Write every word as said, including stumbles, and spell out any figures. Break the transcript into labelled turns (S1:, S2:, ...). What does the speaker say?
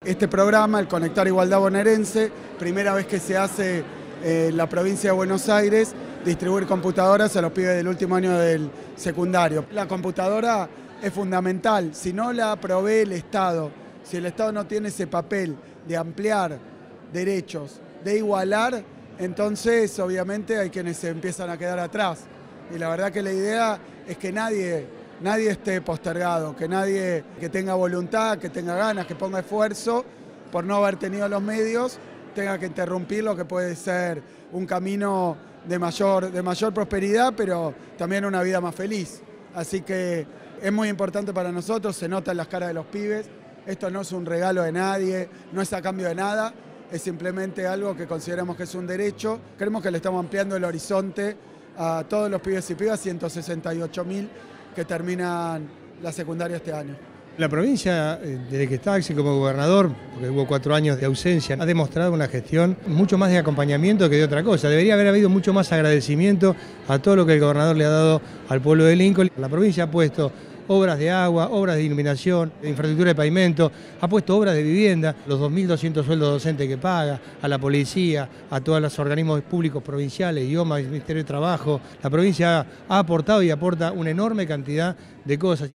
S1: Este programa, el Conectar Igualdad Bonaerense, primera vez que se hace eh, en la provincia de Buenos Aires, distribuir computadoras a los pibes del último año del secundario. La computadora es fundamental, si no la provee el Estado, si el Estado no tiene ese papel de ampliar derechos, de igualar, entonces obviamente hay quienes se empiezan a quedar atrás. Y la verdad que la idea es que nadie... Nadie esté postergado, que nadie que tenga voluntad, que tenga ganas, que ponga esfuerzo, por no haber tenido los medios, tenga que interrumpir lo que puede ser un camino de mayor, de mayor prosperidad, pero también una vida más feliz. Así que es muy importante para nosotros, se nota en las caras de los pibes, esto no es un regalo de nadie, no es a cambio de nada, es simplemente algo que consideramos que es un derecho. Creemos que le estamos ampliando el horizonte a todos los pibes y pibas, ciento sesenta y ocho mil que terminan la secundaria este año.
S2: La provincia, desde que está Axel como gobernador, porque hubo cuatro años de ausencia, ha demostrado una gestión mucho más de acompañamiento que de otra cosa. Debería haber habido mucho más agradecimiento a todo lo que el gobernador le ha dado al pueblo de Lincoln. La provincia ha puesto obras de agua, obras de iluminación, de infraestructura de pavimento, ha puesto obras de vivienda, los dos mil doscientos sueldos docentes que paga, a la policía, a todos los organismos públicos provinciales, I O M A, el Ministerio de Trabajo. La provincia ha aportado y aporta una enorme cantidad de cosas.